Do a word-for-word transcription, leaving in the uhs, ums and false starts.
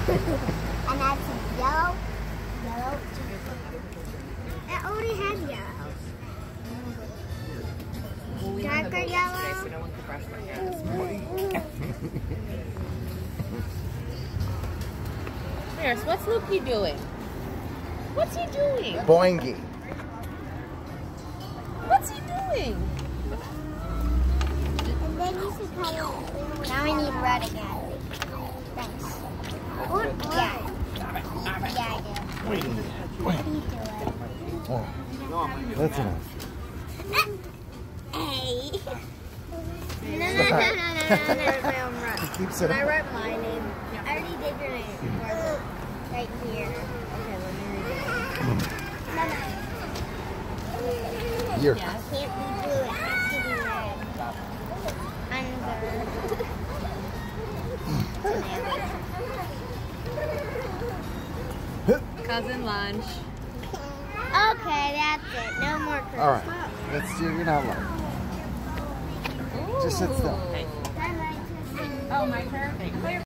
And that's some yellow. Yellow. It already has yellow. Well, we Darker today, yellow. so no one can brush my hair this morning. Maris, what's Lukey doing? What's he doing? Boingy. What's he doing? And then you should color. Now we need red again. Thanks. Or, yeah. Yeah, I do. You do it. Oh, that's enough. Hey. No, no, no, no, no, no, no, no, no. Keep sitting. I wrote my name. I already did your name. Right here. Okay, let me read it. No, no. Here. It can't be blue. It has to be red. Under. Cousin lunch. Okay, that's it. No more Christmas. All right. Let's do it out loud. Just sit still. Oh, my turn.